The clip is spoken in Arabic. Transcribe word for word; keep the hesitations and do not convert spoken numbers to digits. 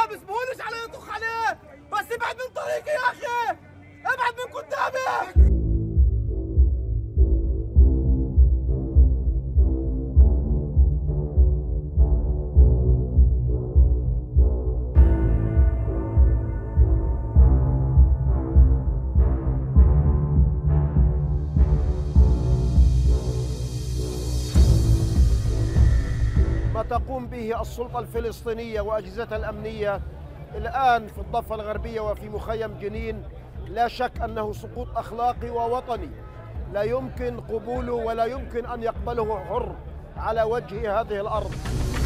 بسمهولش عليه يطخ عليه، بس ابعد من طريقي يا اخي، ابعد من قدامي. ما تقوم به السلطة الفلسطينية وأجهزتها الأمنية الآن في الضفة الغربية وفي مخيم جنين لا شك أنه سقوط أخلاقي ووطني لا يمكن قبوله ولا يمكن أن يقبله حر على وجه هذه الأرض.